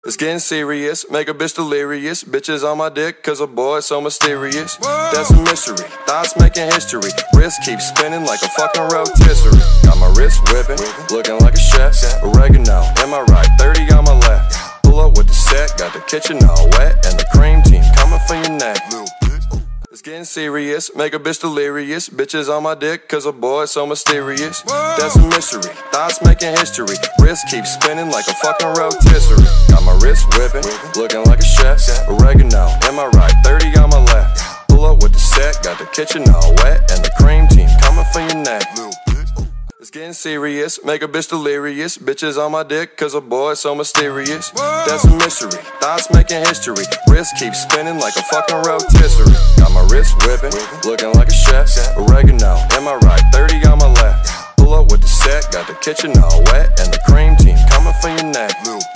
It's getting serious, make a bitch delirious. Bitches on my dick, cause a boy so mysterious. That's a mystery, thoughts making history. Wrist keeps spinning like a fucking rotisserie. Got my wrist whipping, looking like a chef. Oregano, am I right? 30 on my left. Pull up with the set, got the kitchen all wet. And the cream team coming for your neck. It's getting serious, make a bitch delirious. Bitches on my dick, cause a boy so mysterious. That's a mystery, thoughts making history. Wrist keeps spinning like a fucking rotisserie. Got my wrist whipping, looking like a chef. Oregano, am I right? 30 on my left. Pull up with the set, got the kitchen all wet. And the cream team coming for your neck. It's getting serious, make a bitch delirious. Bitches on my dick, cause a boy so mysterious. That's a mystery, thoughts making history. Wrist keeps spinning like a fucking rotisserie. Got my wrist whipping, looking like a chef. Oregano, am I right? 30 on my left. Pull up with the set, got the kitchen all wet. And the cream team coming for your neck.